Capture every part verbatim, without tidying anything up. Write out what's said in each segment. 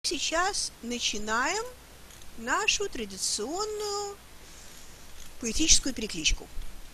сейчас начинаем нашу традиционную поэтическую перекличку.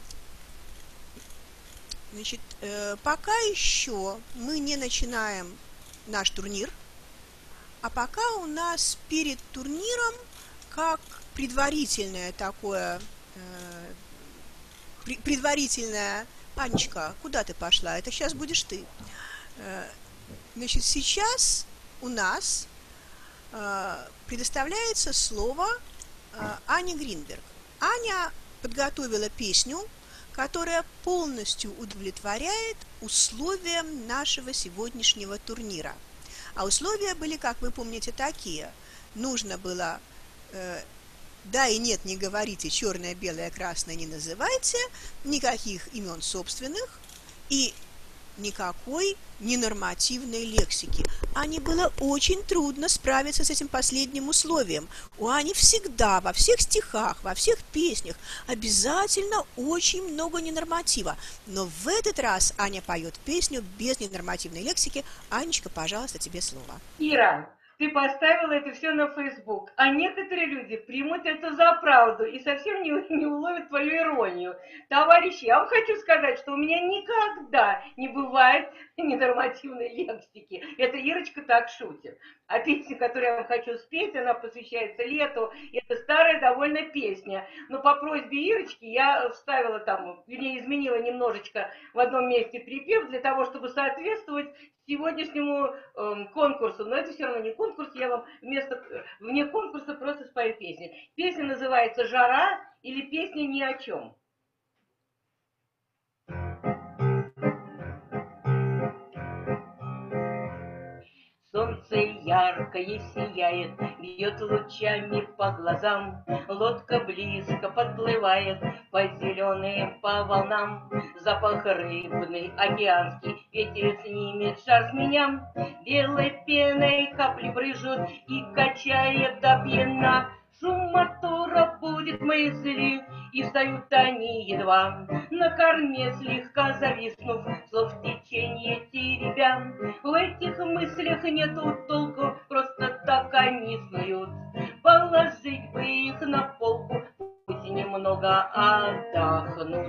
Значит, э, пока еще мы не начинаем наш турнир, а пока у нас перед турниром, как предварительное такое, э, предварительное... Анечка, куда ты пошла? Это сейчас будешь ты. Э, значит, сейчас у нас э, предоставляется слово э, Ане Гринберг. Аня подготовила песню, которая полностью удовлетворяет условиям нашего сегодняшнего турнира. А условия были, как вы помните, такие. Нужно было э, да и нет, не говорите, черное, белое, красное не называйте, никаких имен собственных и никакой ненормативной лексики. Ане было очень трудно справиться с этим последним условием. У Ани всегда во всех стихах, во всех песнях обязательно очень много ненорматива. Но в этот раз Аня поет песню без ненормативной лексики. Анечка, пожалуйста, тебе слово. Ира, ты поставила это все на Facebook, а некоторые люди примут это за правду и совсем не, не уловят твою иронию. Товарищи, я вам хочу сказать, что у меня никогда не бывает ненормативной лексики. Это Ирочка так шутит. А песня, которую я вам хочу спеть, она посвящается лету. Это старая довольно песня. Но по просьбе Ирочки я вставила там, вернее, изменила немножечко в одном месте припев для того, чтобы соответствовать сегодняшнему э, конкурсу. Но это все равно не конкурс, я вам вместо, вне конкурса просто спою песню. Песня называется «Жара» или «Песня ни о чем». Солнце яркое сияет, бьет лучами по глазам. Лодка близко подплывает по зеленым, по волнам. Запах рыбный, океанский, ветер снимет жар с меня. Белой пеной капли брызжут и качает до пьяна. Шум мотора будет мысли, и встают они едва. На корме слегка зависнув, слов в течение теребя. В этих мыслях нету толку, просто так они снуют. Положить бы их на полку, пусть немного отдохнут.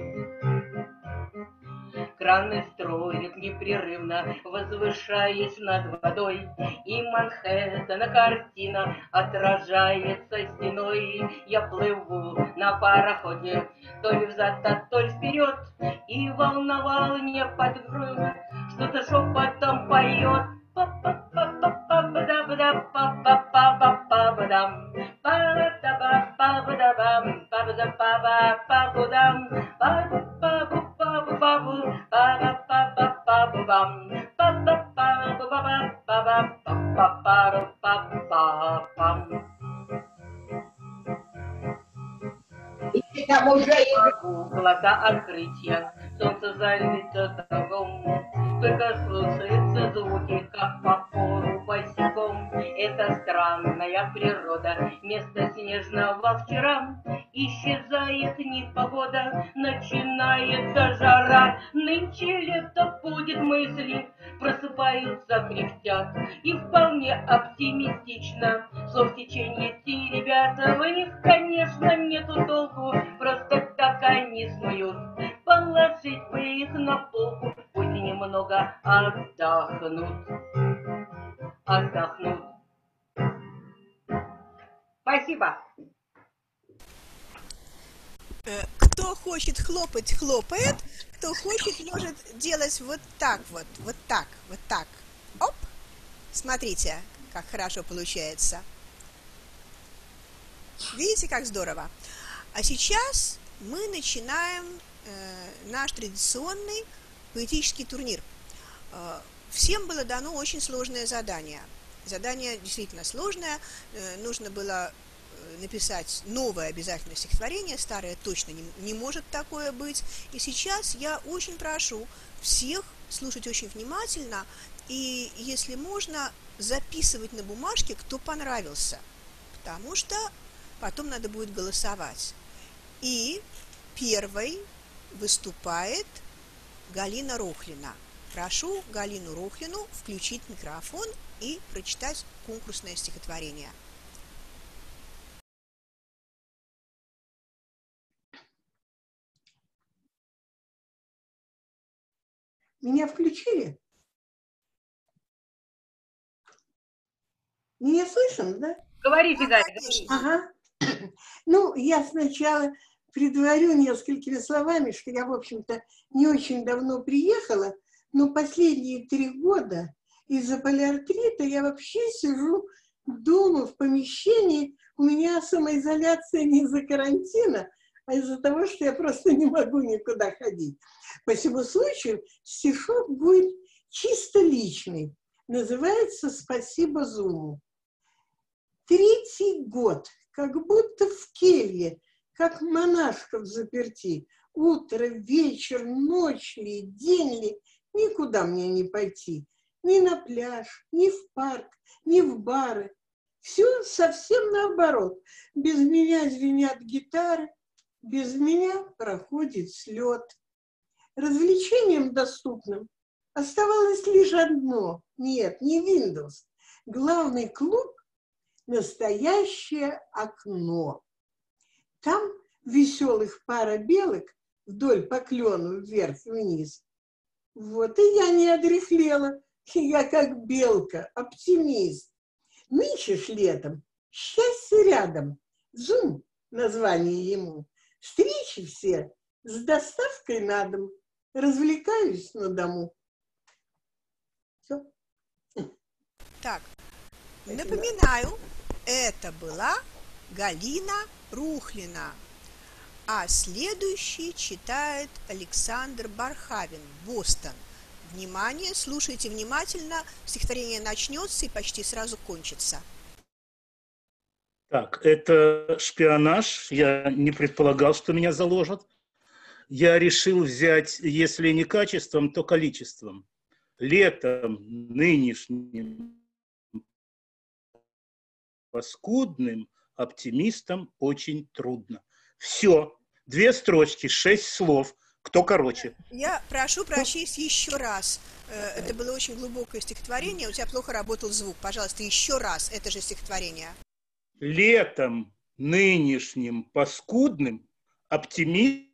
Краны строят непрерывно, возвышаясь над водой, и Манхэттена картина отражается стеной. Я плыву на пароходе, то ли взад, то ли вперед, и волна волне подгружена, что-то шепотом поет. Глаза открытия, солнце залито дорогом, только слушаются звуки, как по полу босиком. Это странная природа, место снежного вчера. Исчезает непогода, начинается жара. Нынче лето будет мысли, просыпаются, кряхтят. И вполне оптимистично слов в течение те ребята. В них, конечно, нету толку, просто так они снуют. Положить бы их на полку, пусть немного отдохнут. Отдохнут. Спасибо. Кто хочет хлопать, хлопает. Кто хочет, может делать вот так вот, вот так, вот так. Оп! Смотрите, как хорошо получается. Видите, как здорово? А сейчас мы начинаем э, наш традиционный поэтический турнир. Э, всем было дано очень сложное задание. Задание действительно сложное. Э, нужно было написать новое обязательное стихотворение, старое точно не, не может такое быть. И сейчас я очень прошу всех слушать очень внимательно и, если можно, записывать на бумажке, кто понравился, потому что потом надо будет голосовать. И первой выступает Галина Рохлина. Прошу Галину Рохлину включить микрофон и прочитать конкурсное стихотворение. Меня включили? Меня слышно, да? Говорите, Да, Галя, говорите. Ага. Ну, я сначала предварю несколькими словами, что я, в общем-то, не очень давно приехала, но последние три года из-за полиартрита я вообще сижу дома в помещении. У меня самоизоляция не из-за карантина, а из-за того, что я просто не могу никуда ходить. По всему случаю стишок будет чисто личный. Называется «Спасибо Зуму». Третий год, как будто в келье, как монашка в заперти. Утро, вечер, ночь ли, день ли, никуда мне не пойти. Ни на пляж, ни в парк, ни в бары. Все совсем наоборот. Без меня звенят гитары, без меня проходит слет. Развлечением доступным оставалось лишь одно. Нет, не Windows. Главный клуб — настоящее окно. Там веселых пара белок вдоль по клену вверх-вниз. Вот и я не одряхлела. Я как белка, оптимист. Нынче ж летом счастье рядом. Зум — название ему. Встречи все с доставкой на дом. Развлекаюсь на дому. Все. Так, напоминаю, это была Галина Рухлина, а следующий читает Александр Бархавин, Бостон. Внимание, слушайте внимательно, стихотворение начнется и почти сразу кончится. Так, это шпионаж. Я не предполагал, что меня заложат. Я решил взять, если не качеством, то количеством. Летом нынешним паскудным оптимистам очень трудно. Все. Две строчки, шесть слов. Кто короче? Я прошу прочесть еще раз. Это было очень глубокое стихотворение. У тебя плохо работал звук. Пожалуйста, еще раз это же стихотворение. Летом нынешним паскудным оптимистам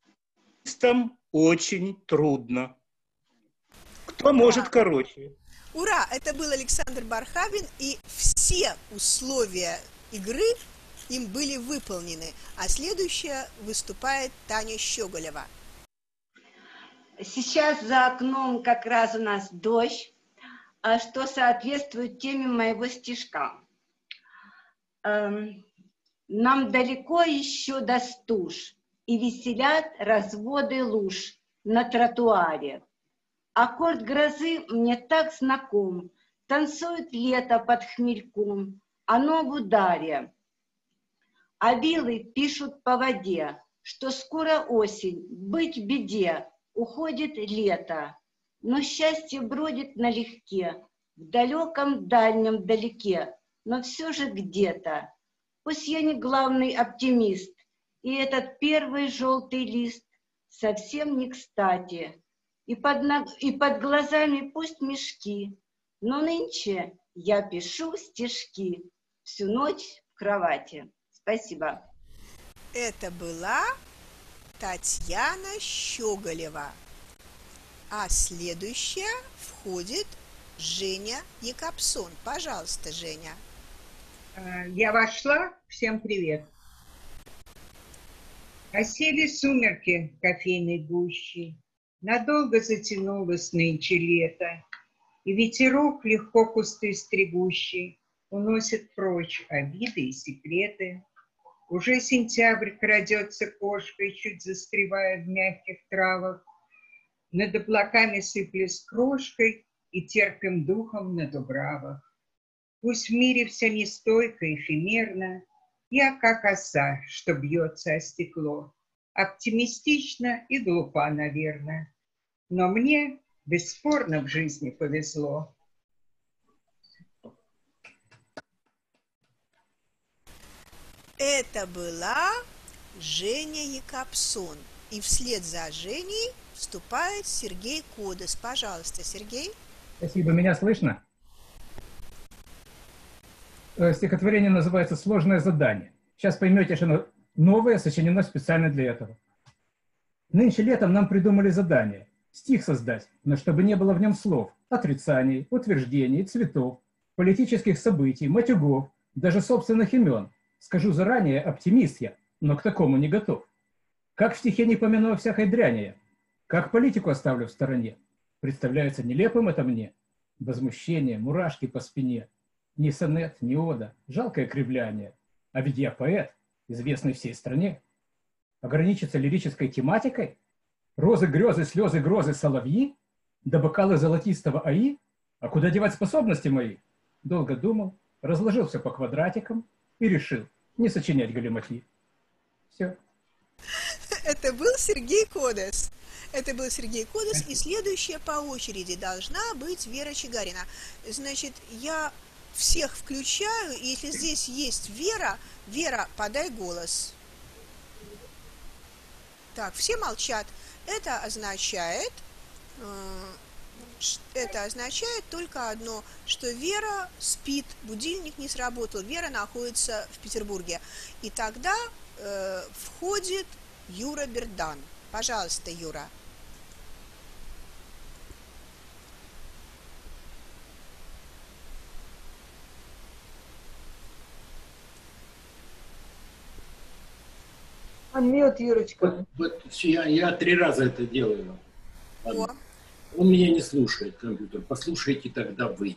очень трудно. Кто может короче? Ура! Это был Александр Бархавин, и все условия игры им были выполнены. А следующая выступает Таня Щеголева. Сейчас за окном как раз у нас дождь, что соответствует теме моего стишка. Нам далеко еще до стуж, и веселят разводы луж на тротуаре. Аккорд грозы мне так знаком, танцует лето под хмельком, оно в ударе. А вилы пишут по воде, что скоро осень, быть в беде, уходит лето. Но счастье бродит налегке, в далеком дальнем далеке, но все же где-то. Пусть я не главный оптимист, и этот первый желтый лист совсем не кстати. И под, ног... и под глазами пусть мешки, но нынче я пишу стишки всю ночь в кровати. Спасибо. Это была Татьяна Щеголева. А следующая входит Женя Якобсон. Пожалуйста, Женя. Я вошла. Всем привет. Осели сумерки в кофейной гуще, надолго затянулось нынче лето, и ветерок, легко кусты стригущий, уносит прочь обиды и секреты. Уже сентябрь крадется кошкой, чуть застревая в мягких травах. Над облаками сыплясь крошкой и терпим духом на дубравах. Пусть в мире все нестойко, эфемерно, я как оса, что бьется о стекло. Оптимистично и глупа, наверное, но мне бесспорно в жизни повезло. Это была Женя Якобсон. И вслед за Женей вступает Сергей Кодес. Пожалуйста, Сергей. Спасибо. Меня слышно? Стихотворение называется «Сложное задание». Сейчас поймете, что оно новое, сочинено специально для этого. Нынче летом нам придумали задание – стих создать, но чтобы не было в нем слов, отрицаний, утверждений, цветов, политических событий, матюгов, даже собственных имен. Скажу заранее, оптимист я, но к такому не готов. Как в стихе не помяну всякой дряни я, как политику оставлю в стороне. Представляется нелепым это мне. Возмущение, мурашки по спине. Ни сонет, ни ода, жалкое кривляние. А ведь я поэт, известный всей стране. Ограничиться лирической тематикой? Розы, грезы, слезы, грозы, соловьи? Да бокалы золотистого аи? А куда девать способности мои? Долго думал, разложил все по квадратикам и решил не сочинять галиматьи. Все. Это был Сергей Кодес. Это был Сергей Кодес, и следующая по очереди должна быть Вера Чигарина. Значит, я всех включаю, и если здесь есть Вера, Вера, подай голос. Так, все молчат. Это означает, это означает только одно, что Вера спит, будильник не сработал, Вера находится в Петербурге. И тогда э, входит Юра Бердан. Пожалуйста, Юра. Анмьют, Юрочка. Вот, вот я, я три раза это делаю. О. Он меня не слушает, компьютер. Послушайте тогда вы.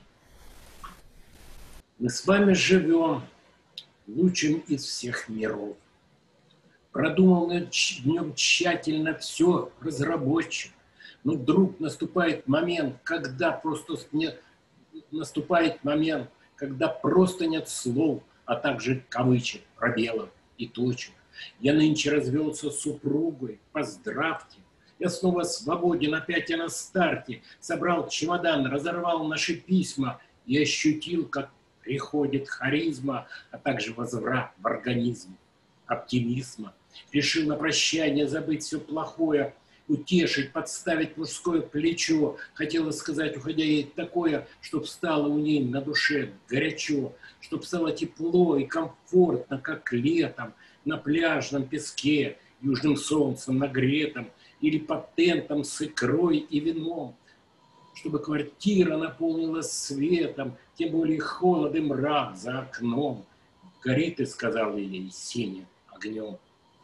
Мы с вами живем лучшим из всех миров. Продумано в нем тщательно все разработчик. Но вдруг наступает момент, когда просто не, наступает момент, когда просто нет слов, а также кавычек, пробелов и точек. Я нынче развелся с супругой, поздравьте. Я снова свободен, опять я на старте. Собрал чемодан, разорвал наши письма и ощутил, как приходит харизма, а также возврат в организм оптимизма. Решил на прощание забыть все плохое, утешить, подставить мужское плечо. Хотела сказать, уходя ей такое, чтоб стало у ней на душе горячо, чтоб стало тепло и комфортно, как летом, на пляжном песке, южным солнцем нагретом, или под тентом с икрой и вином, чтобы квартира наполнилась светом, тем более холод и мрак за окном. Горит, и сказал ей, синим огнем.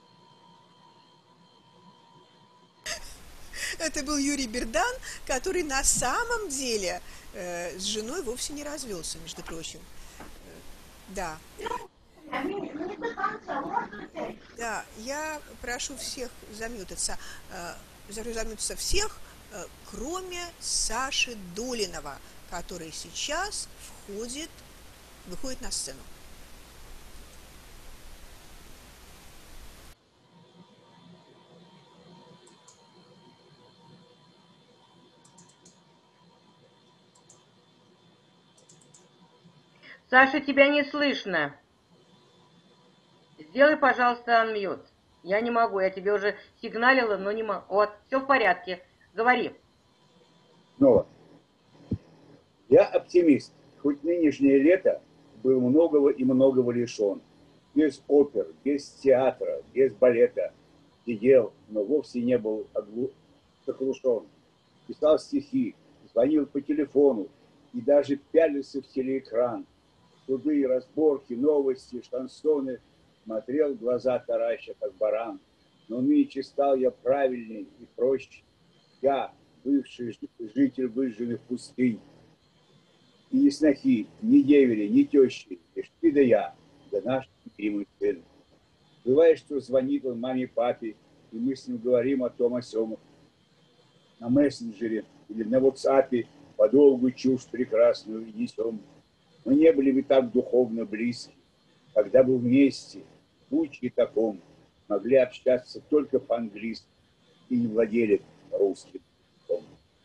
Это был Юрий Бердан, который на самом деле э, с женой вовсе не развелся, между прочим. Э, да. Да, я прошу всех замьютаться, э, замьютаться всех, э, кроме Саши Долинова, который сейчас входит, выходит на сцену. Саша, тебя не слышно. Сделай, пожалуйста, анмьют. Я не могу, я тебе уже сигналила, но не могу. Вот, все в порядке. Говори. Снова. Я оптимист. Хоть нынешнее лето был многого и многого лишен. Без опер, без театра, без балета. Сидел, но вовсе не был оглу... оглушен. Писал стихи, звонил по телефону и даже пялился в телеэкран. Суды, разборки, новости, шансоны. Смотрел, глаза тараща, как баран. Но нынче стал я правильней и проще. Я, бывший житель выжженных пустынь. И ни снохи, ни девери, ни тещи, лишь ты да я, да наш любимый сын. Бывает, что звонит он маме, папе, и мы с ним говорим о том, о сём. На мессенджере или на ватсапе подолгу чушь прекрасную и несем. Мы не были бы так духовно близки, когда бы вместе, в случае таком, могли общаться только по-английски и не владели русским языком.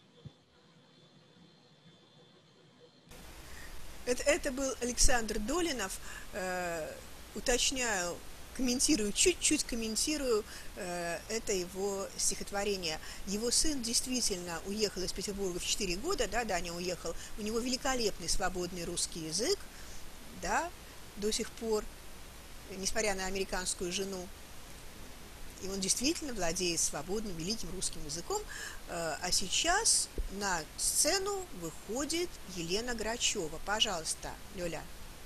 Это, это был Александр Долинов. Э, уточняю, комментирую, чуть-чуть комментирую э, это его стихотворение. Его сын действительно уехал из Петербурга в четыре года, да, Даня уехал. У него великолепный свободный русский язык, да, до сих пор, несмотря на американскую жену. И он действительно владеет свободным, великим русским языком. А сейчас на сцену выходит Елена Грачева. Пожалуйста, Лёля.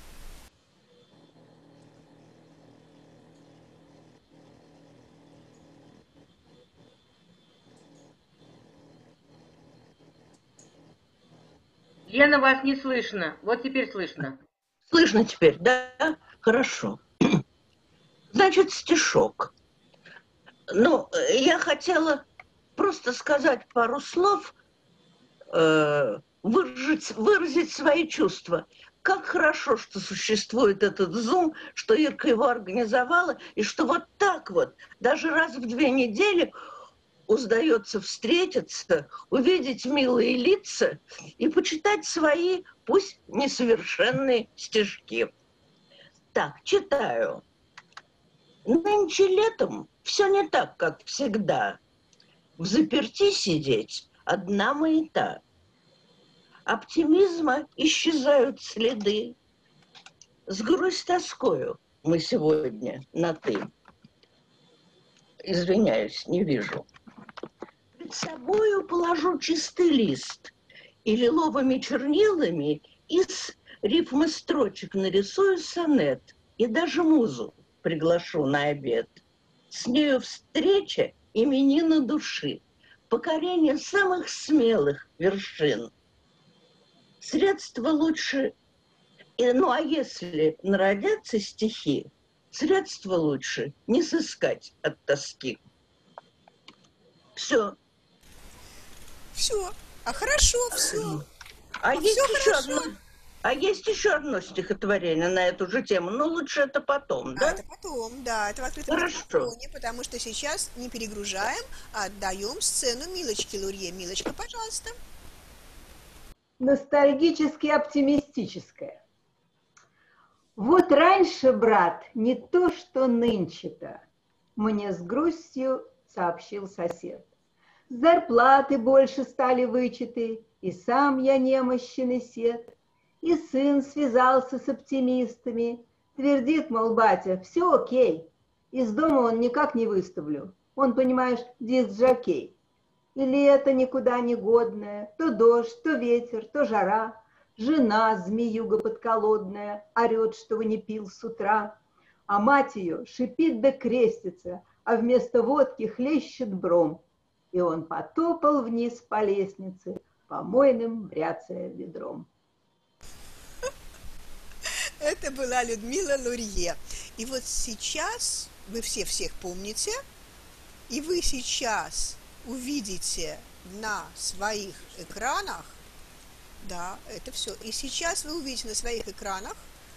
Лена, вас не слышно. Вот теперь слышно. Слышно теперь, да? Хорошо. Значит, стишок. Ну, я хотела просто сказать пару слов, э, выразить, выразить свои чувства. Как хорошо, что существует этот Zoom, что Ирка его организовала, и что вот так вот, даже раз в две недели удается встретиться, увидеть милые лица и почитать свои, пусть несовершенные стишки. Так, читаю. Нынче летом все не так, как всегда. Взаперти сидеть одна маята. Оптимизма исчезают следы. С грусть-тоскою мы сегодня на «ты». Извиняюсь, не вижу. Перед собою положу чистый лист и лиловыми чернилами из рифмы строчек нарисую сонет и даже музу приглашу на обед. С нею встреча именина души, покорение самых смелых вершин. Средства лучше, ну а если народятся стихи, средства лучше не сыскать от тоски. Все. Все. А хорошо, все. А, а есть все еще хорошо. одно, а есть еще одно стихотворение на эту же тему, но лучше это потом, да? А это потом, да, это в открытом микрофоне, потому что сейчас не перегружаем, а отдаем сцену Милочке Лурье. Милочка, пожалуйста. Ностальгически оптимистическое. Вот раньше, брат, не то, что нынче-то, мне с грустью сообщил сосед. Зарплаты больше стали вычеты, и сам я немощный сед. И сын связался с оптимистами, твердит, мол, батя, все окей. Из дома он никак не выставлю, он, понимаешь, диск-жокей. И лето никуда не годное, то дождь, то ветер, то жара. Жена, змеюга подколодная, орет, что не пил с утра. А мать ее шипит да крестится, а вместо водки хлещет бром. И он потопал вниз по лестнице, помойным бряцая ведром. Это была Людмила Лурье. И вот сейчас, вы все всех помните, и вы сейчас увидите на своих экранах, да, это все. И сейчас вы увидите на своих экранах,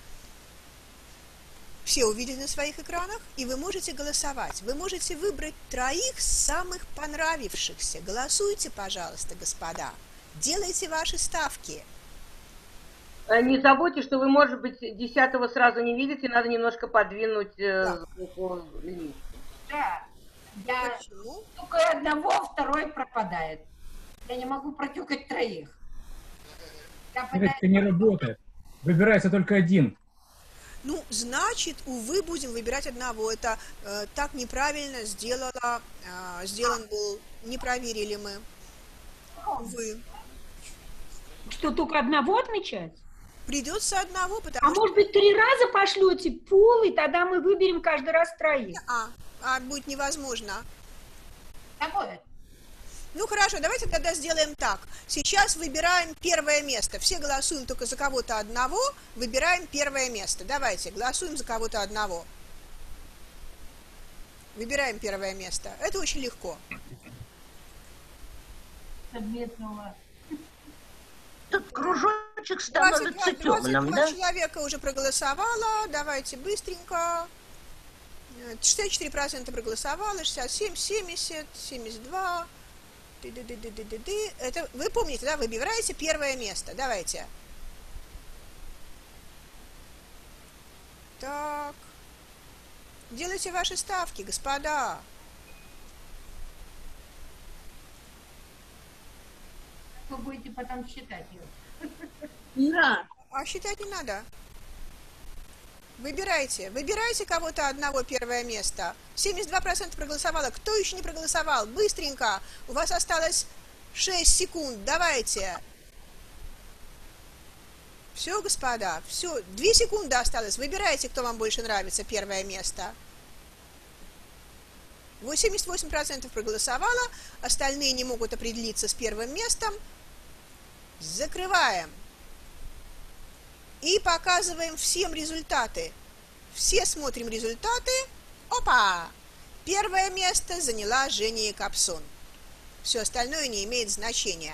все увидели на своих экранах, и вы можете голосовать. Вы можете выбрать троих самых понравившихся. Голосуйте, пожалуйста, господа. Делайте ваши ставки. Не забудьте, что вы, может быть, десятого сразу не видите, надо немножко подвинуть да. линию. Да. Я Почему? только одного, второй пропадает. Я не могу протюкать троих. Это не работает. Выбирается только один. Ну, значит, увы, будем выбирать одного. Это э, так неправильно сделала, э, сделан был, не проверили мы. Увы. Что, только одного отмечать? Придется одного, потому а что... А может быть, три раза пошлете пул, и тогда мы выберем каждый раз троих? А, а будет невозможно. Какое? Ну, хорошо, давайте тогда сделаем так. Сейчас выбираем первое место. Все голосуем только за кого-то одного, выбираем первое место. Давайте, голосуем за кого-то одного. Выбираем первое место. Это очень легко. Совместного. Тут кружочек становится темным, да? Человека уже проголосовало. Давайте быстренько. шестьдесят четыре процента проголосовало, шестьдесят семь, семьдесят, семьдесят два. Это вы помните, да? Выбираете первое место. Давайте. Так. Делайте ваши ставки, господа. Вы будете потом считать ее. Да. А считать не надо. Выбирайте, выбирайте кого-то одного первое место. семьдесят два процента проголосовало. Кто еще не проголосовал? Быстренько. У вас осталось шесть секунд. Давайте. Все, господа, все. две секунды осталось. Выбирайте, кто вам больше нравится, первое место. восемьдесят восемь процентов проголосовало. Остальные не могут определиться с первым местом. Закрываем. И показываем всем результаты. Все смотрим результаты. Опа! Первое место заняла Женя Якобсон. Все остальное не имеет значения.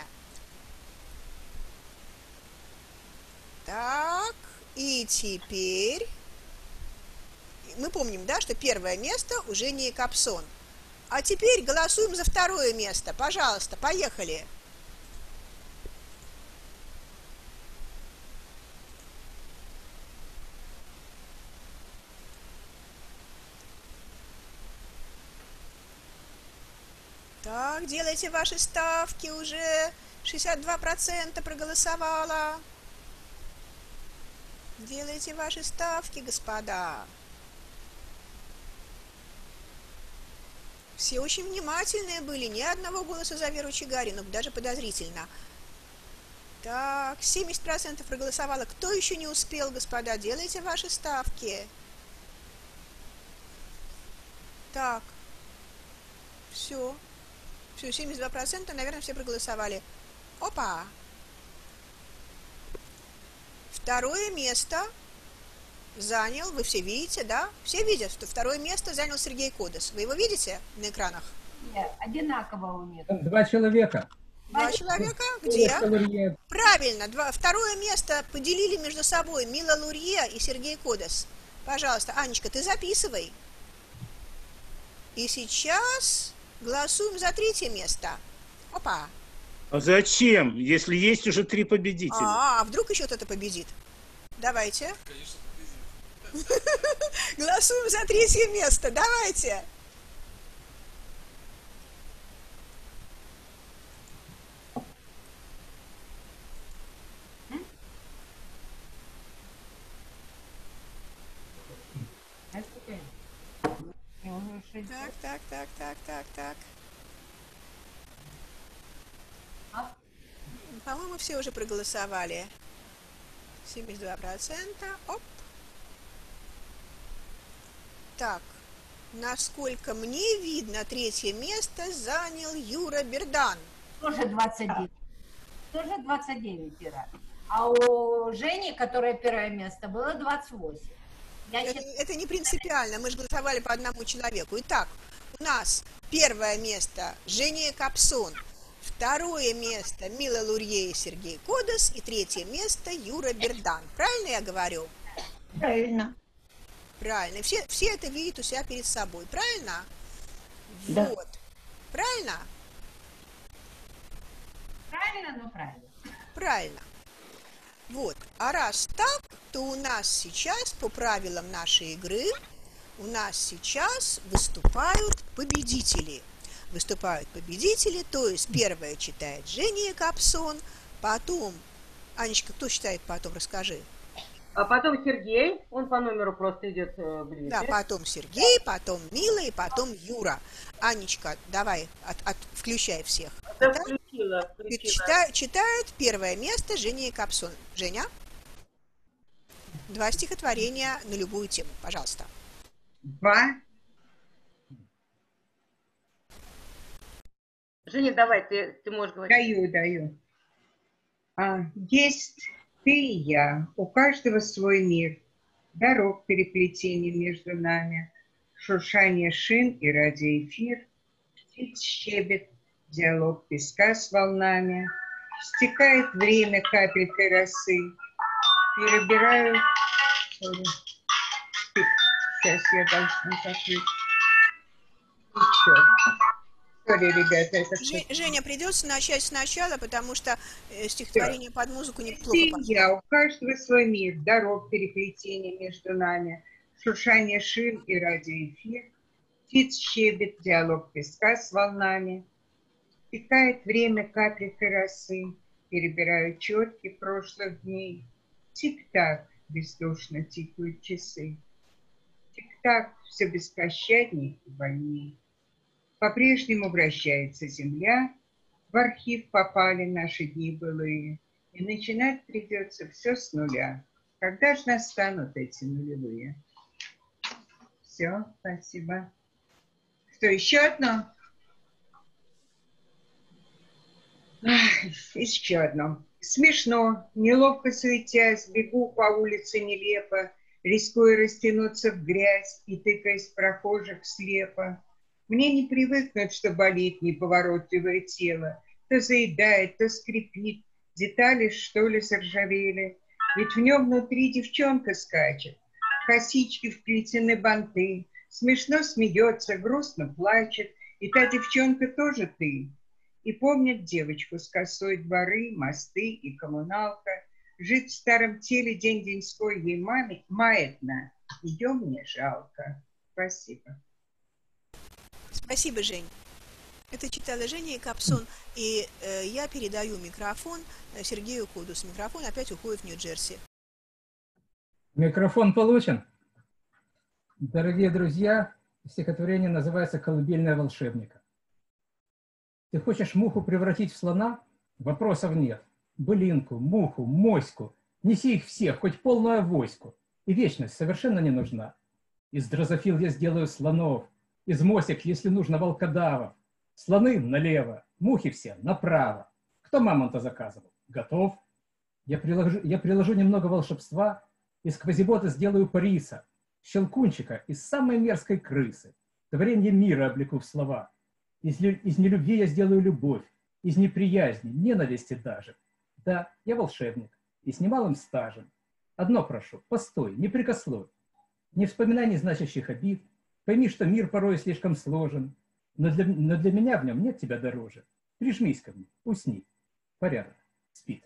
Так, и теперь... Мы помним, да, что первое место у Жени Якобсон. А теперь голосуем за второе место. Пожалуйста, поехали. Так, делайте ваши ставки, уже шестьдесят два процента проголосовало. Делайте ваши ставки, господа. Все очень внимательные были, ни одного голоса за Веру Чигарину, даже подозрительно. Так, семьдесят процентов проголосовало. Кто еще не успел, господа? Делайте ваши ставки. Так, все. Все, семьдесят два процента, наверное, все проголосовали. Опа! Второе место занял, вы все видите, да? Все видят, что второе место занял Сергей Кодес. Вы его видите на экранах? Нет, одинаково у них. Два человека. Два человека? Где? Правильно, два. Второе место поделили между собой Мила Лурье и Сергей Кодес. Пожалуйста, Анечка, ты записывай. И сейчас голосуем за третье место. Опа. А зачем, если есть уже три победителя? А, а вдруг еще кто-то победит? Давайте. Конечно, голосуем за третье место. Давайте. Так, так, так, так, так, так. По-моему, все уже проголосовали. семьдесят два процента. Оп. Так, насколько мне видно, третье место занял Юра Бердан. Тоже двадцать девять. Тоже двадцать девять, Ира. А у Жени, которая первое место, было двадцать восемь. Я Это, считаю... это не принципиально, мы же голосовали по одному человеку. Итак, у нас первое место Женя Якобсон, второе место Мила Лурье и Сергей Кодес, и третье место Юра Бердан. Правильно я говорю? Правильно. Правильно. Все, все это видят у себя перед собой. Правильно? Да. Вот. Правильно? Правильно, но правильно. Правильно. Вот. А раз так, то у нас сейчас, по правилам нашей игры, у нас сейчас выступают победители. Выступают победители, то есть первое читает Женя Якобсон, потом... Анечка, кто читает потом? Расскажи. А потом Сергей, он по номеру просто идет ближе. Да, потом Сергей, потом Мила и потом Юра. Анечка, давай, от, от, включай всех. Да, Да? включила, включила. Чита, читает первое место Женя Якобсон. Женя? Два стихотворения на любую тему, пожалуйста. Два. Женя, давай, ты, ты можешь говорить. Даю, даю. А, есть ты и я, у каждого свой мир, дорог переплетений между нами, шуршание шин и радиоэфир, птиц щебет, диалог песка с волнами, стекает время капелькой росы, перебираю... Sorry. Сейчас я должна закрыть. Еще. Sorry, ребята, это Ж, Женя, придется начать сначала, потому что э, стихотворение под музыку Ты неплохо и подходит. я, у каждого свой мир, дорог переплетений между нами, шуршание шин и радиоэфир, птиц щебет, диалог песка с волнами, стекает время капелькой росы, перебираю четки прошлых дней, тик-так, бездушно тикают часы. Тик-так, все беспощадней и больней. По-прежнему вращается земля, в архив попали наши дни былые, и начинать придется все с нуля. Когда же настанут эти нулевые? Все, спасибо. Что, еще одно? Ах, еще одно. Смешно, неловко суетясь, бегу по улице нелепо, рискуя растянуться в грязь и тыкаясь прохожих слепо. Мне не привыкнуть, что болит неповоротливое тело. То заедает, то скрипит, детали, что ли, заржавели. Ведь в нем внутри девчонка скачет, косички вплетены банты, смешно смеется, грустно плачет, и та девчонка тоже ты. И помнит девочку с косой, дворы, мосты и коммуналка. Жить в старом теле день-деньской ей маме маятно, ее мне жалко. Спасибо. Спасибо, Жень. Это читала Женя Капсон, и э, я передаю микрофон Сергею Кодусу. Микрофон опять уходит в Нью-Джерси. Микрофон получен. Дорогие друзья, стихотворение называется «Колыбельная волшебника». Ты хочешь муху превратить в слона? Вопросов нет. Былинку, муху, моську. Неси их всех, хоть полную авоську. И вечность совершенно не нужна. Из дрозофил я сделаю слонов, из мосек, если нужно, волкодавов. Слоны налево, мухи все направо. Кто мамонта заказывал? Готов. Я приложу, я приложу немного волшебства, из квазибота сделаю Париса, щелкунчика из самой мерзкой крысы. Творенье мира облеку в слова. Из, из нелюбви я сделаю любовь, из неприязни, ненависти даже. Да, я волшебник, и с немалым стажем. Одно прошу, постой, не прикословь. Не вспоминай незначащих обид, пойми, что мир порой слишком сложен, но для, но для меня в нем нет тебя дороже. Прижмись ко мне, усни. Порядок, спит.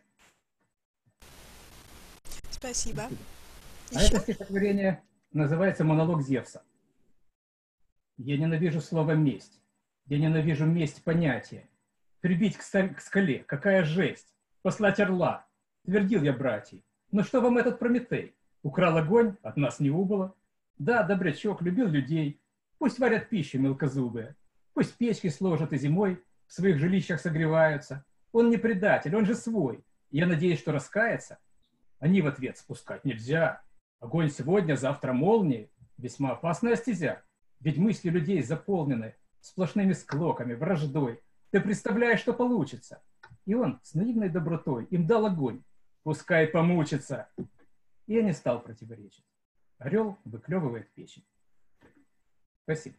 Спасибо. Спасибо. А Еще? это стихотворение называется «Монолог Зевса». Я ненавижу слово «месть». Я ненавижу месть понятия. Прибить к, сталь, к скале, какая жесть. Послать орла. Твердил я братьям. Ну что вам этот Прометей? Украл огонь, от нас не убыло. Да, добрячок, любил людей. Пусть варят пищу мелкозубые. Пусть печки сложат и зимой в своих жилищах согреваются. Он не предатель, он же свой. Я надеюсь, что раскается. Они в ответ: спускать нельзя. Огонь сегодня, завтра молнии. Весьма опасная стезя. Ведь мысли людей заполнены сплошными склоками, враждой. Ты представляешь, что получится. И он с наивной добротой им дал огонь. Пускай помучится. И я не стал противоречить. Орел выклевывает печень. Спасибо.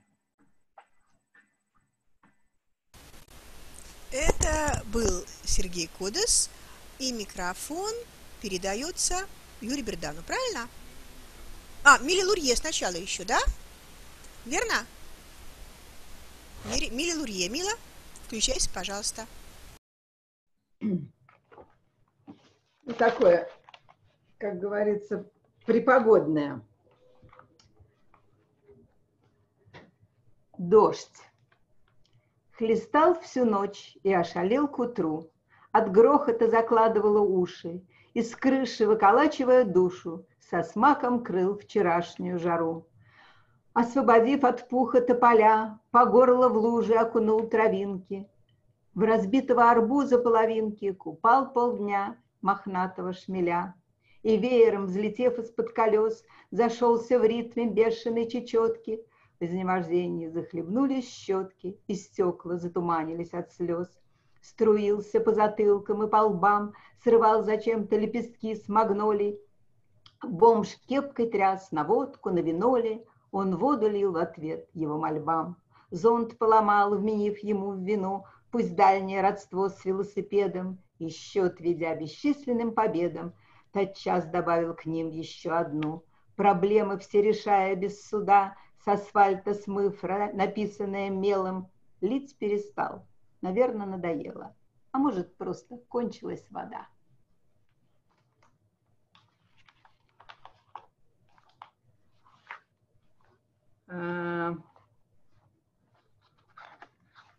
Это был Сергей Кодес, и микрофон передается Юрию Бердану, правильно? А, Миле Лурье сначала еще, да? Верно? Миле Лурье, Мила, включайся, пожалуйста. Такое, как говорится, припогодное. Дождь. Хлестал всю ночь и ошалел к утру. От грохота закладывало уши, из крыши, выколачивая душу, со смаком крыл вчерашнюю жару. Освободив от пуха тополя, по горло в луже окунул травинки. В разбитого арбуза половинки купал полдня мохнатого шмеля. И веером, взлетев из-под колес, зашелся в ритме бешеной чечетки. В изнемождении захлебнулись щетки, и стекла затуманились от слез. Струился по затылкам и по лбам, срывал зачем-то лепестки с магнолий. Бомж кепкой тряс на водку, на виноле, он воду лил в ответ его мольбам. Зонт поломал, вменив ему в вину, пусть дальнее родство с велосипедом, и счет, ведя бесчисленным победам, тотчас добавил к ним еще одну. Проблемы все решая без суда, с асфальта смыв написанное мелом, лить перестал. Наверное, надоело. А может, просто кончилась вода.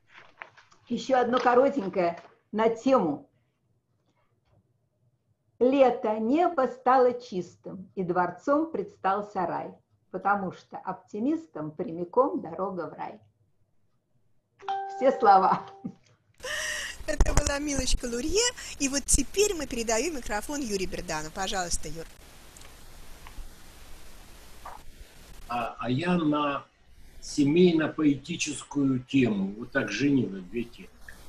Еще одно коротенькое на тему. лето, небо стало чистым, и дворцом предстал сарай, потому что оптимистам прямиком дорога в рай. Все слова. Это была Милочка Лурье. И вот теперь мы передаем микрофон Юрию Бердану. Пожалуйста, Юр. А, а я на семейно-поэтическую тему, вот так женила две темы.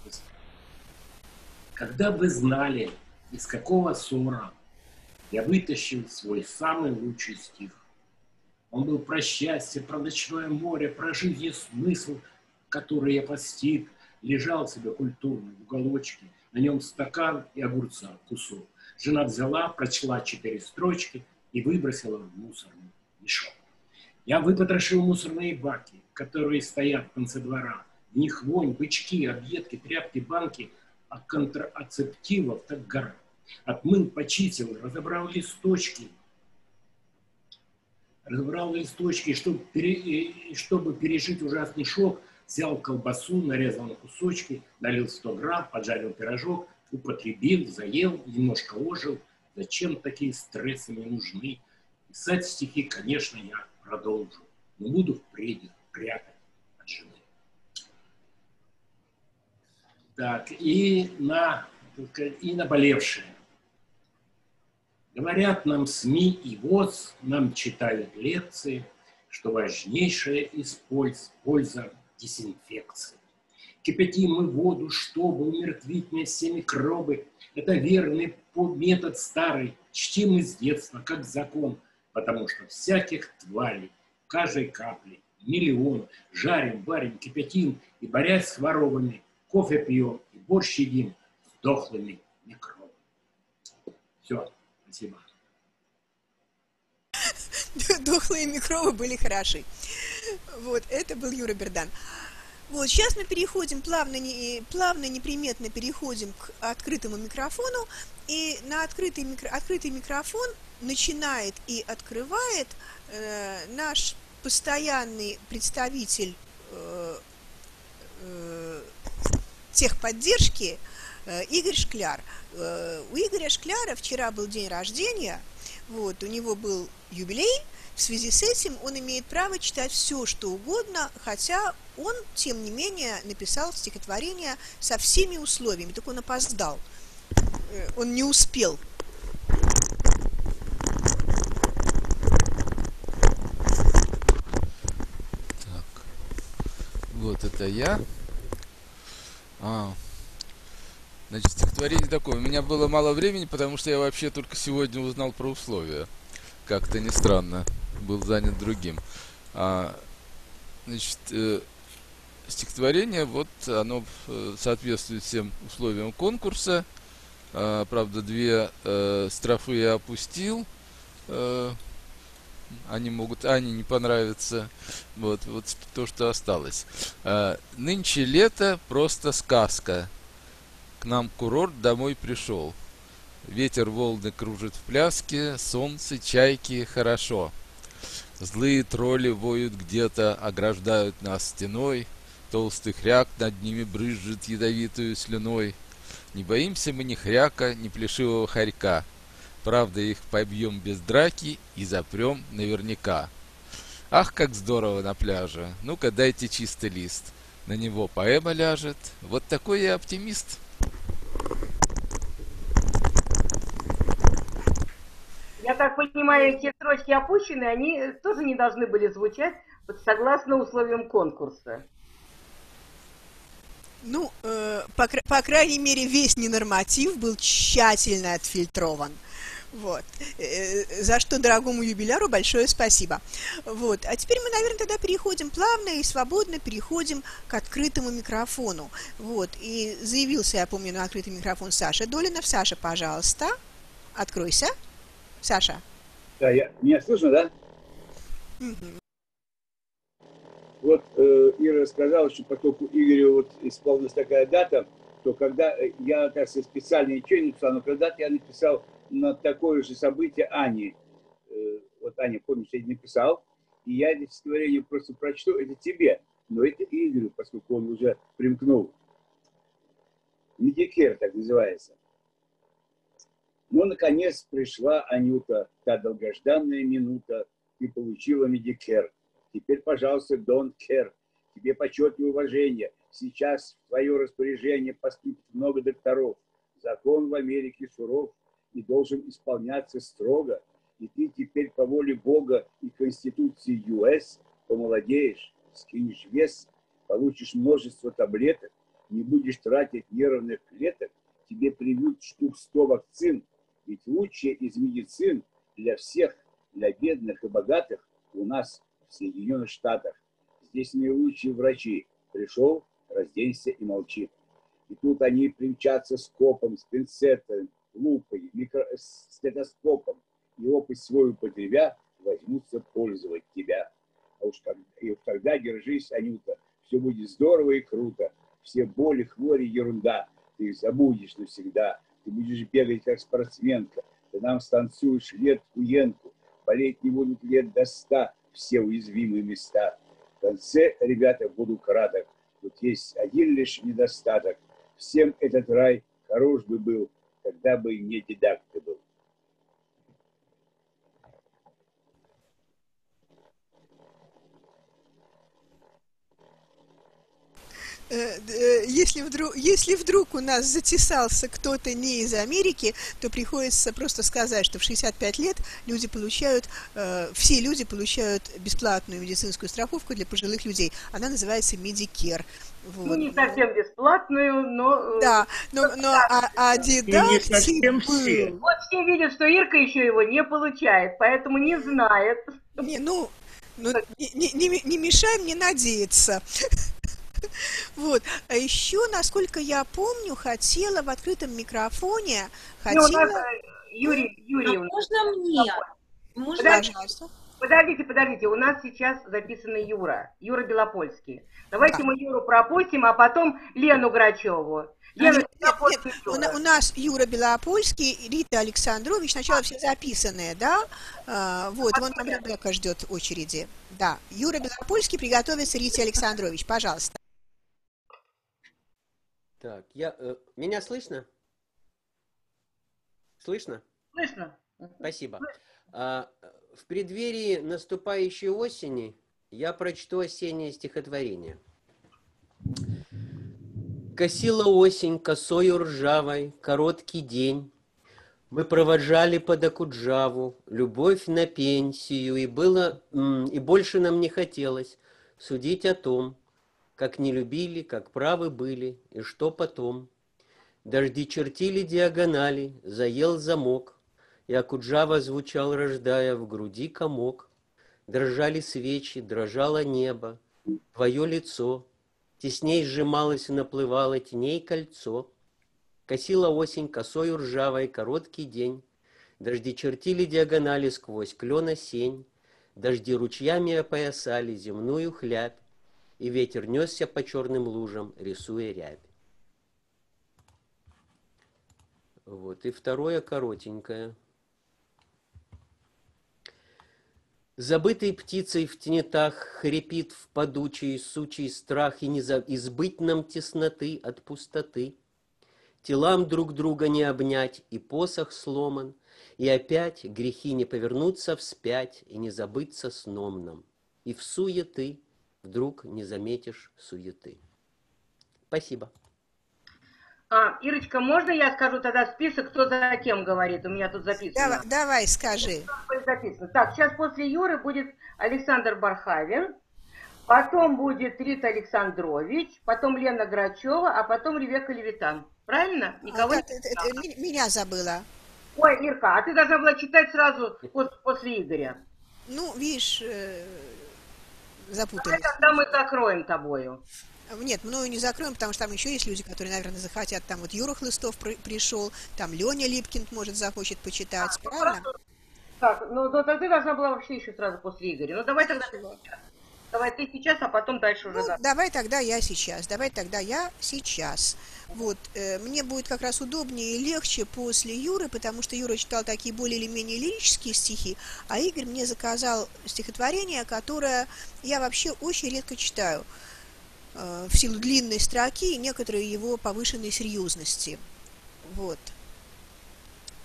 Когда вы знали, из какого ссора я вытащил свой самый лучший стих. Он был про счастье, про ночное море, про жизнь и смысл, который я постиг. Лежал себе культурно в уголочке, на нем стакан и огурца кусок. Жена взяла, прочла четыре строчки и выбросила в мусорный мешок. Я выпотрошил мусорные баки, которые стоят в конце двора. В них вонь, бычки, объедки, тряпки, банки, а контрацептивов так гора. Отмыл, почистил, разобрал листочки. Разобрал листочки, чтобы, пере... чтобы пережить ужасный шок, взял колбасу, нарезал на кусочки, налил сто грамм, поджарил пирожок, употребил, заел, немножко ожил. Зачем такие стрессы мне нужны? Писать стихи, конечно, я продолжу, но буду впредь прятать от жены. Так, и на, и наболевшее. Говорят нам СМИ и ВОЗ, нам читают лекции, что важнейшая из польз, польза дезинфекции. Кипятим мы воду, чтобы умертвить мне все микробы. Это верный метод старый, чтим мы с детства, как закон, потому что всяких тварей, каждой капли, миллион, жарим, варим, кипятим, и, борясь с воровами, кофе пьем и борщ едим с дохлыми микробами. Все, спасибо. Дохлые микробы были хороши. Вот, это был Юра Бердан. Вот, сейчас мы переходим, плавно, не, плавно, неприметно переходим к открытому микрофону. И на открытый, микро, открытый микрофон начинает и открывает э, наш постоянный представитель э, э, техподдержки э, Игорь Шкляр. Э, у Игоря Шкляра вчера был день рождения, вот, у него был юбилей. В связи с этим он имеет право читать все, что угодно, хотя он, тем не менее, написал стихотворение со всеми условиями, только он опоздал. Он не успел. Так, вот это я. А, значит, стихотворение такое. У меня было мало времени, потому что я вообще только сегодня узнал про условия. Как-то не странно, был занят другим. А, значит, э, стихотворение, вот оно э, соответствует всем условиям конкурса. А, правда, две э, строфы я опустил. Э, они могут Ане не понравиться. Вот, вот то, что осталось. А, нынче лето просто сказка. К нам курорт домой пришел. Ветер волны кружит в пляске, солнце, чайки, хорошо. Злые тролли воют где-то, ограждают нас стеной. Толстый хряк над ними брызжет ядовитую слюной. Не боимся мы ни хряка, ни плешивого хорька. Правда, их побьем без драки и запрем наверняка. Ах, как здорово на пляже! Ну-ка, дайте чистый лист. На него поэма ляжет. Вот такой я оптимист. Я так понимаю, эти строчки опущены, они тоже не должны были звучать согласно условиям конкурса. Ну, э, по, по крайней мере, весь ненорматив был тщательно отфильтрован. Вот. Э, за что дорогому юбиляру большое спасибо. Вот. А теперь мы, наверное, тогда переходим плавно и свободно переходим к открытому микрофону. Вот. И заявился, я помню, на открытый микрофон Саша Долинов. Саша, пожалуйста, откройся. Саша. Да, я, меня слышно, да? Угу. Вот э, Ира рассказала, что поскольку Игорю вот исполнилась такая дата, то когда я, так сказать, специально ничего не написал, но когда-то я написал на такое же событие Ани. Э, вот Аня, помнишь, я написал, и я это стихотворение просто прочту, это тебе, но это Игорю, поскольку он уже примкнул. Медикер так называется. Но, наконец, пришла, Анюта, та долгожданная минута. Ты получила Medicare. Теперь, пожалуйста, don't care. Тебе почет и уважение. Сейчас в твое распоряжение поступит много докторов. Закон в Америке суров и должен исполняться строго. И ты теперь по воле Бога и Конституции ю эс помолодеешь, скинешь вес, получишь множество таблеток, не будешь тратить нервных клеток, тебе привьют штук сто вакцин. Ведь лучшее из медицин для всех, для бедных и богатых у нас в Соединенных Штатах. Здесь наилучшие врачи. Пришел, разденься и молчи. И тут они примчатся скопом, с пинцетом, лупой, микро... стетоскопом. И опыт свой употребя, возьмутся пользовать тебя. А уж тогда, и уж тогда держись, Анюта, все будет здорово и круто. Все боли, хвори, ерунда. Ты их забудешь навсегда. Ты будешь бегать, как спортсменка. Ты нам станцуешь лет-куенку. Болеть не будут лет до ста все уязвимые места. В конце, ребята, буду краток. Тут есть один лишь недостаток. Всем этот рай хорош бы был, когда бы не дидакты был. Если вдруг, если вдруг у нас затесался кто-то не из Америки, то приходится просто сказать, что в шестьдесят пять лет люди получают, э, все люди получают бесплатную медицинскую страховку для пожилых людей. Она называется Medicare. Вот. Ну, не совсем бесплатную, но... Да, но, но а, а дидактик был. Вот все видят, что Ирка еще его не получает, поэтому не знает. Не, ну, ну не, не, не мешай мне надеяться. Вот. А еще, насколько я помню, хотела в открытом микрофоне, хотела... Ну, у нас, Юрий, Юрий, а можно мне? Можно? Подождите, подождите, подождите, у нас сейчас записан Юра, Юра Белопольский. Давайте да. мы Юру пропустим, а потом Лену Грачеву. Лена, нет, нет, нет. У, у нас Юра Белопольский, Рита Александрович, сначала все записанные, да? А, вот, а вон там Ребекка ждет очереди. Да, Юра Белопольский, приготовится Рите Александрович, пожалуйста. Так, я, э, меня слышно? Слышно? Слышно. Спасибо. А, в преддверии наступающей осени я прочту осеннее стихотворение. Косила осень косою ржавой, короткий день. Мы провожали под Окуджаву любовь на пенсию, и было, и больше нам не хотелось судить о том, как не любили, как правы были, и что потом. Дожди чертили диагонали, заел замок, и Окуджава звучал, рождая в груди комок. Дрожали свечи, дрожало небо, твое лицо, тесней сжималось и наплывало теней кольцо. Косила осень косою ржавой короткий день, дожди чертили диагонали сквозь клена сень, дожди ручьями опоясали земную хлябь, и ветер несся по черным лужам, рисуя рябь. Вот, и второе коротенькое. Забытой птицей в тенетах хрипит в падучий сучий страх, и не за... избыть нам тесноты от пустоты. Телам друг друга не обнять, и посох сломан, и опять грехи не повернуться вспять, и не забыться сном нам. И в суеты вдруг не заметишь суеты. Спасибо. А, Ирочка, можно я скажу тогда список, кто за кем говорит? У меня тут записано. Давай, давай скажи. Записано. Так, сейчас после Юры будет Александр Бархавин, потом будет Рита Александрович, потом Лена Грачева, а потом Ревека Левитан. Правильно? Никого а, не... это, это, меня забыла. Ой, Ирка, а ты должна была читать сразу после Игоря. Ну, видишь, э, запутались. Давай тогда мы закроем тобою. Нет, мною не закроем, потому что там еще есть люди, которые, наверное, захотят. Там вот Юра Хлыстов при, пришел, там Леня Липкин, может, захочет почитать, а, правильно? Ну, так, ну, ну тогда ты должна была вообще еще сразу после Игоря. Ну, давай тогда ты сейчас. Давай ты сейчас, а потом дальше уже. Ну, да. Давай тогда я сейчас, давай тогда я сейчас. Вот, э, мне будет как раз удобнее и легче после Юры, потому что Юра читал такие более или менее лирические стихи, а Игорь мне заказал стихотворение, которое я вообще очень редко читаю э, в силу длинной строки и некоторой его повышенной серьезности. Вот.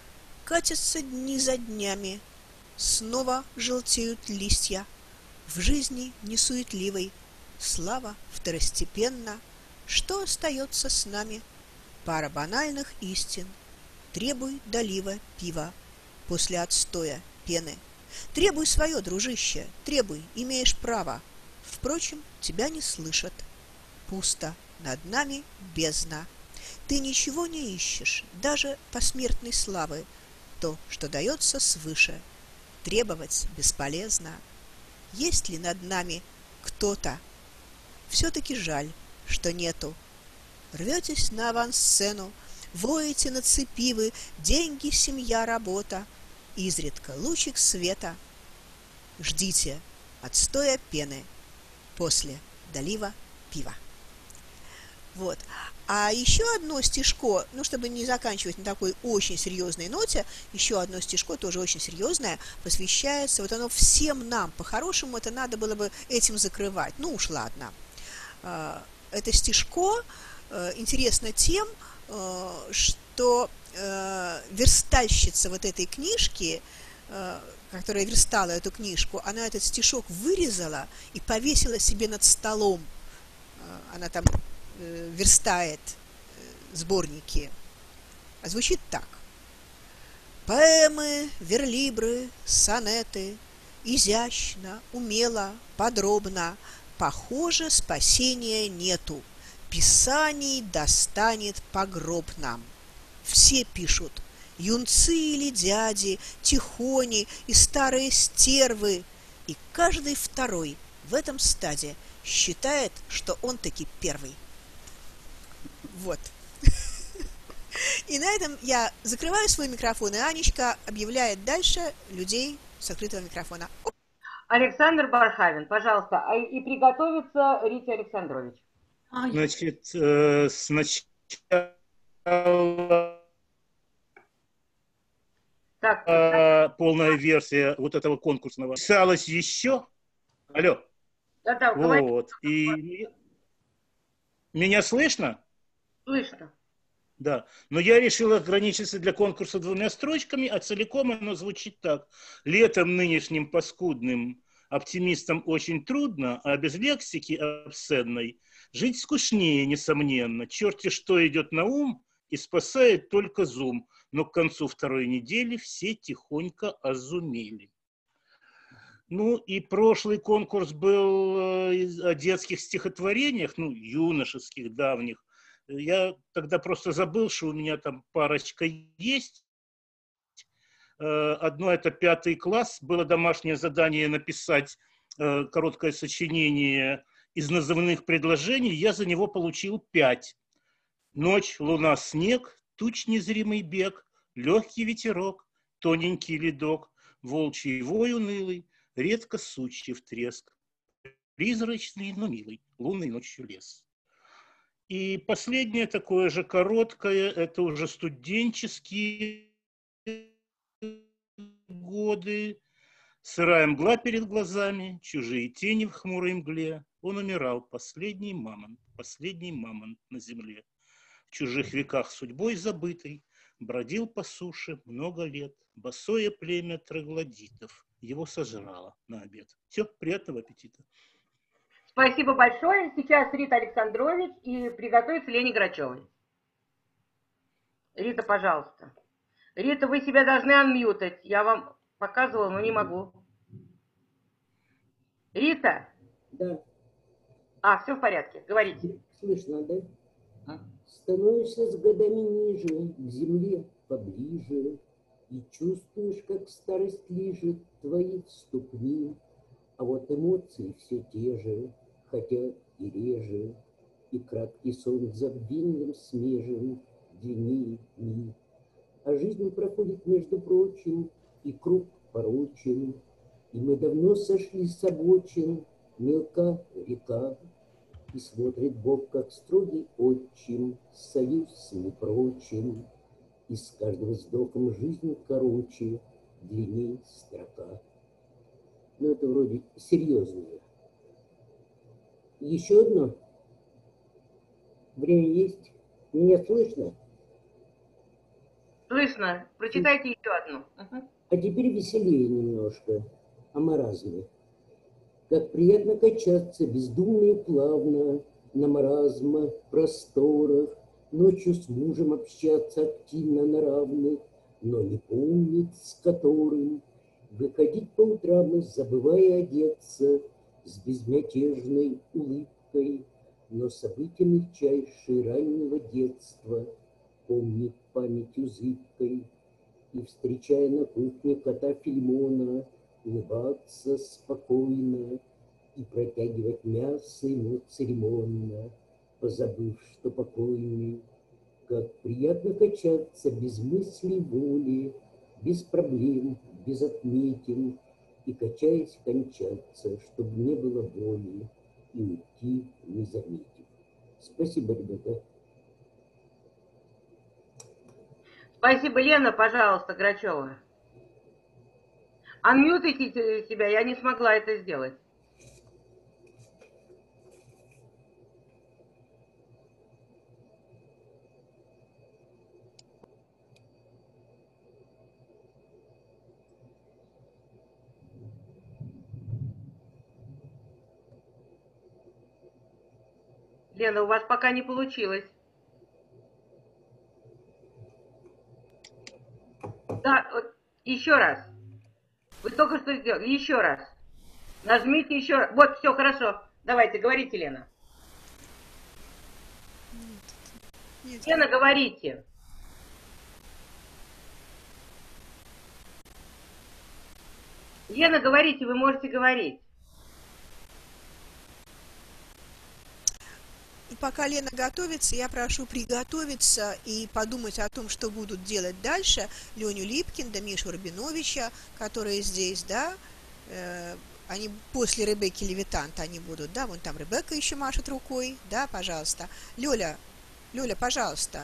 Катятся дни за днями, снова желтеют листья. В жизни несуетливой слава второстепенна. Что остается с нами? Пара банальных истин. Требуй долива пива после отстоя пены. Требуй свое, дружище, требуй, имеешь право. Впрочем, тебя не слышат. Пусто над нами бездна. Ты ничего не ищешь, даже посмертной славы. То, что дается свыше, требовать бесполезно. Есть ли над нами кто-то? Все-таки жаль, что нету. Рветесь на авансцену, воете на цепи вы, деньги, семья, работа, изредка лучик света. Ждите отстоя пены после долива пива. Вот. А еще одно стишко, ну, чтобы не заканчивать на такой очень серьезной ноте, еще одно стишко, тоже очень серьезное, посвящается, вот оно всем нам. По-хорошему это надо было бы этим закрывать. Ну уж ладно. Это стишко интересно тем, что верстальщица вот этой книжки, которая верстала эту книжку, она этот стишок вырезала и повесила себе над столом. Она там верстает сборники. А звучит так. Поэмы, верлибры, сонеты, изящно, умело, подробно, похоже, спасения нету. Писаний достанет погроб нам. Все пишут, юнцы или дяди, тихони и старые стервы. И каждый второй в этом стаде считает, что он таки первый. Вот. И на этом я закрываю свой микрофон, и Анечка объявляет дальше людей с открытого микрофона. Александр Бархавин, пожалуйста, и приготовиться Рите Александрович. Значит, э, сначала так, э, полная версия вот этого конкурсного писалась еще. Алло. Да, да, вот. И меня слышно? Слышно. Да, но я решил ограничиться для конкурса двумя строчками, а целиком оно звучит так. Летом нынешним паскудным оптимистам очень трудно, а без лексики обсценной жить скучнее, несомненно. Черти что идет на ум, и спасает только зум. Но к концу второй недели все тихонько озумели. Ну и прошлый конкурс был о детских стихотворениях, ну, юношеских, давних. Я тогда просто забыл, что у меня там парочка есть. Одно это пятый класс. Было домашнее задание написать короткое сочинение из назывных предложений. Я за него получил пять. Ночь, луна, снег, туч незримый бег, легкий ветерок, тоненький ледок, волчий вой унылый, редко сучьев треск, призрачный, но милый, лунной ночью лес. И последнее такое же короткое, это уже студенческие годы. Сырая мгла перед глазами, чужие тени в хмурой мгле. Он умирал, последний мамонт, последний мамонт на земле. В чужих веках судьбой забытый, бродил по суше много лет. Босое племя троглодитов его сожрало на обед. Все, приятного аппетита. Спасибо большое. Сейчас Рита Александрович и приготовится Лене Грачевой. Рита, пожалуйста. Рита, вы себя должны анмьютать. Я вам показывала, но не могу. Рита? Да. А, все в порядке. Говорите. Слышно, да? А? Становишься с годами ниже, к земле поближе, и чувствуешь, как старость лижет твои ступни. А вот эмоции все те же, хотя и реже, и краткий сон забвенным смежен длиннее дни. А жизнь проходит, между прочим, и круг порочен, и мы давно сошли с обочин, мелка река, и смотрит Бог, как строгий отчим, союз с непрочим, и с каждым вздохом жизнь короче, длинней строка. Но это вроде серьезное. Еще одно. Время есть. Меня слышно? Слышно. Прочитайте еще одну. Угу. А теперь веселее немножко о маразме. Как приятно качаться бездумно и плавно на маразма просторах, ночью с мужем общаться активно на равных, но не помнит, с которым выходить по утрам, забывая одеться, с безмятежной улыбкой, но события мягчайшие раннего детства помнит памятью зыбкой, и, встречая на кухне кота Филимона, улыбаться спокойно и протягивать мясо ему церемонно, позабыв, что покойный. Как приятно качаться без мыслей воли, без проблем, без отметин, и, качаясь, кончаться, чтобы не было боли, и уйти, не заметив. Спасибо, ребята. Спасибо, Лена, пожалуйста, Грачева. Анмьютите себя, я не смогла это сделать. Лена, у вас пока не получилось. Да, вот, еще раз. Вы только что сделали. Еще раз. Нажмите еще раз. Вот, все, хорошо. Давайте, говорите, Лена. Нет. Нет. Лена, говорите. Лена, говорите, вы можете говорить. Пока Лена готовится, я прошу приготовиться и подумать о том, что будут делать дальше Леню Липкина, Мишу Рабиновича, которые здесь, да, э, они после Ребекки Левитант они будут, да, вон там Ребекка еще машет рукой, да, пожалуйста. Лёля, Лёля, пожалуйста.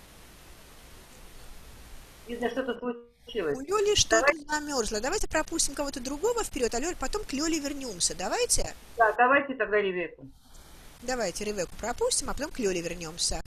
Видно, что-то случилось. У Лёли что-то замерзло. Давайте пропустим кого-то другого вперед, а Лёля, потом к Лёле вернемся. Давайте? Да, давайте тогда Ребекку. Давайте Ревеку пропустим, а потом к Лёле вернемся.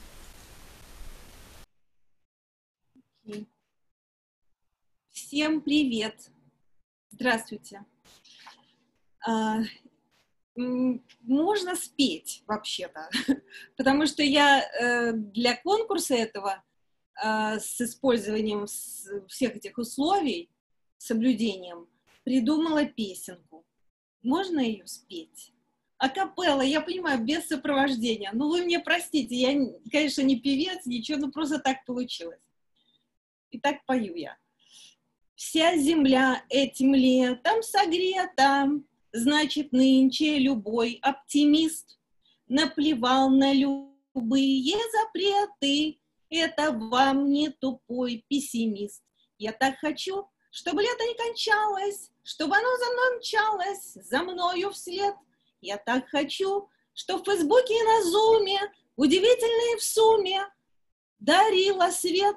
Всем привет. Здравствуйте. А, можно спеть вообще-то, потому что я э, для конкурса этого э, с использованием всех этих условий, соблюдением, придумала песенку. Можно ее спеть? Акапелла, я понимаю, без сопровождения. Ну, вы мне простите, я, конечно, не певец, ничего, но просто так получилось. И так пою я. Вся земля этим летом согрета, значит, нынче любой оптимист наплевал на любые запреты. Это вам не тупой пессимист. Я так хочу, чтобы лето не кончалось, чтобы оно за мной мчалось, за мною вслед. Я так хочу, что в Фейсбуке и на Зуме, удивительные в сумме, дарила свет.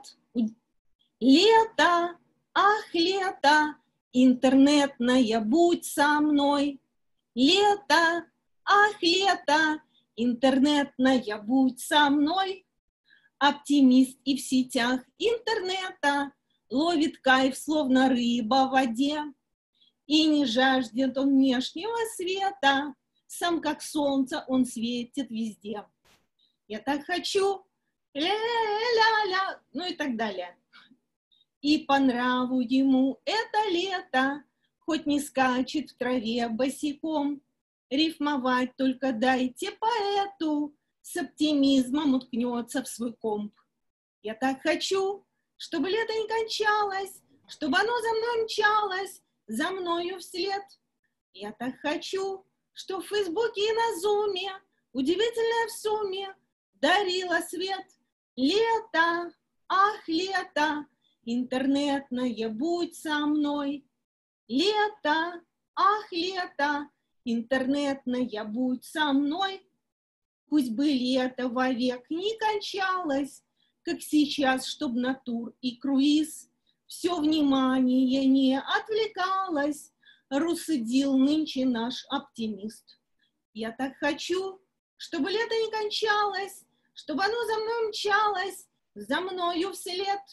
Лето, ах, лето, интернетная, будь со мной. Лето, ах, лето, интернетная, будь со мной. Оптимист и в сетях интернета ловит кайф, словно рыба в воде. И не жаждет он внешнего света, сам как солнце он светит везде. Я так хочу, ля-ля-ля, ну и так далее. И по нраву ему это лето, хоть не скачет в траве босиком. Рифмовать только дайте поэту, с оптимизмом уткнется в свой комп. Я так хочу, чтобы лето не кончалось, чтобы оно за мной мчалось, за мною вслед. Я так хочу, что в Фейсбуке и на Зуме, удивительное в сумме, дарила свет. Лето, ах, лето, интернетное, будь со мной. Лето, ах, лето, интернетная, будь со мной. Пусть бы лето вовек не кончалось, как сейчас, чтоб на тур и круиз все внимание не отвлекалось, рассудил нынче наш оптимист. Я так хочу, чтобы лето не кончалось, чтобы оно за мной мчалось, за мною вслед.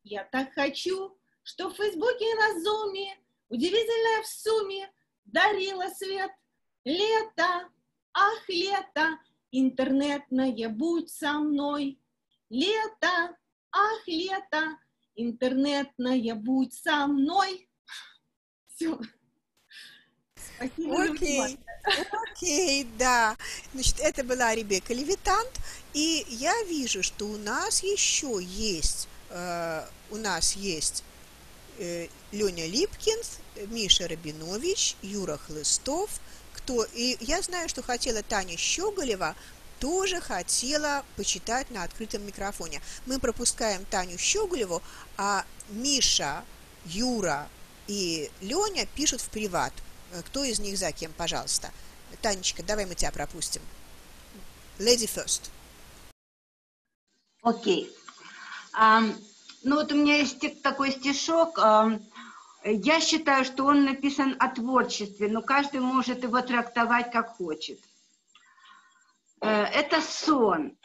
Я так хочу, что в Фейсбуке и на Зуме удивительное в сумме дарило свет. Лето, ах, лето, интернетное, будь со мной. Лето, ах, лето, интернетная, будь со мной. Все. Спасибо. Окей, окей, да. Значит, это была Ребекка Левитант, и я вижу, что у нас еще есть, э, у нас есть э, Леня Липкин, Миша Рабинович, Юра Хлыстов, кто, и я знаю, что хотела Таня Щеголева, тоже хотела почитать на открытом микрофоне. Мы пропускаем Таню Щеголеву, а Миша, Юра и Леня пишут в приват. Кто из них за кем, пожалуйста. Танечка, давай мы тебя пропустим. Lady first. Окей. Okay. Um, ну вот у меня есть такой стишок. Um, я считаю, что он написан о творчестве, но каждый может его трактовать как хочет. Uh, это сон.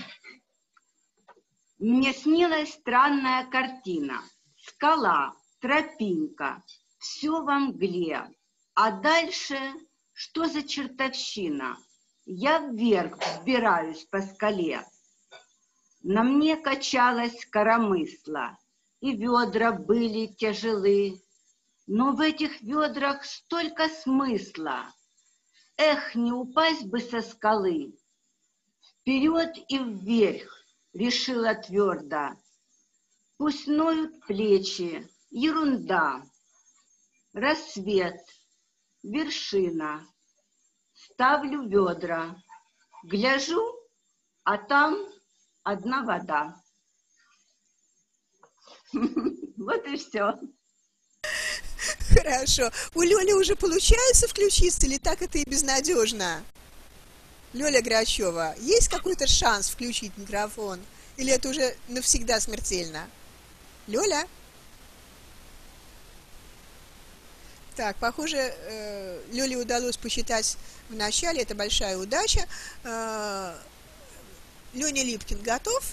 Мне снилась странная картина. Скала, тропинка, все во мгле. А дальше что за чертовщина? Я вверх взбираюсь по скале. На мне качалась коромысла, и ведра были тяжелы. Но в этих ведрах столько смысла. Эх, не упасть бы со скалы. Вперед и вверх, решила твердо. Пусть ноют плечи, ерунда. Рассвет. Вершина. Ставлю ведра. Гляжу, а там одна вода. Вот и все. Хорошо. У Лёли уже получается включиться, или так это и безнадежно? Лёля Грачева, есть какой-то шанс включить микрофон? Или это уже навсегда смертельно? Лёля? Так, похоже, Лёле удалось посчитать в начале, это большая удача. Леня Липкин готов?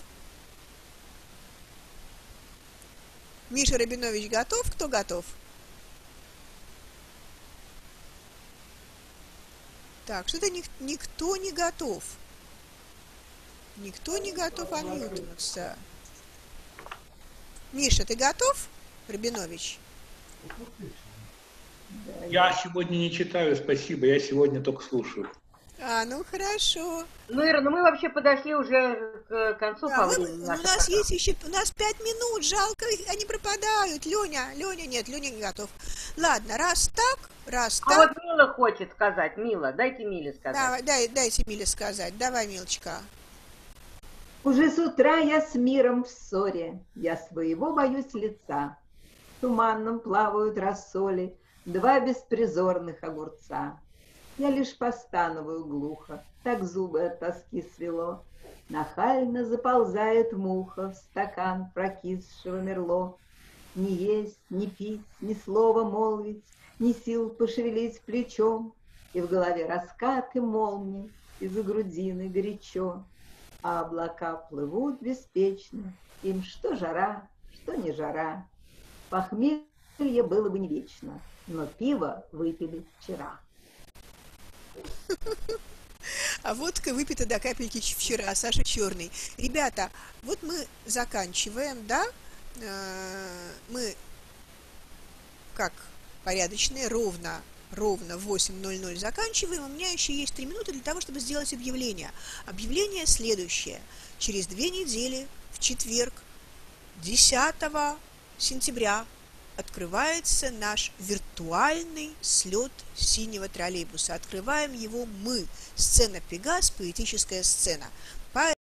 Миша Рабинович готов? Кто готов? Так, что-то ник- никто не готов. Никто не готов анмьютнуться. Миша, ты готов, Рабинович? Я сегодня не читаю, спасибо, я сегодня только слушаю. А, ну хорошо. Ну, Ира, ну мы вообще подошли уже к концу Да, по мы, времени. у нас есть еще, у нас пять минут, жалко, они пропадают. Леня, Леня, нет, Леня не готов. Ладно, раз так, раз а так. вот Мила хочет сказать, Мила, дайте Миле сказать. Давай, дай, дайте Миле сказать, давай, Милочка. Уже с утра я с миром в ссоре, я своего боюсь лица. В туманном плавают рассоли два беспризорных огурца. Я лишь постановую глухо, так зубы от тоски свело. Нахально заползает муха в стакан прокисшего мерло. Ни есть, ни пить, ни слова молвить, ни сил пошевелить плечом. И в голове раскаты молний, из-за грудины горячо. А облака плывут беспечно, им что жара, что не жара. Похмелье было бы не вечно, но пиво выпили вчера. А водка выпита до капельки вчера, Саша Черный. Ребята, вот мы заканчиваем, да? Мы, как порядочные, ровно, ровно в восемь ноль ноль заканчиваем. У меня еще есть три минуты для того, чтобы сделать объявление. Объявление следующее. Через две недели, в четверг, десятого сентября, открывается наш виртуальный слет синего троллейбуса. Открываем его мы. Сцена Пегас, поэтическая сцена.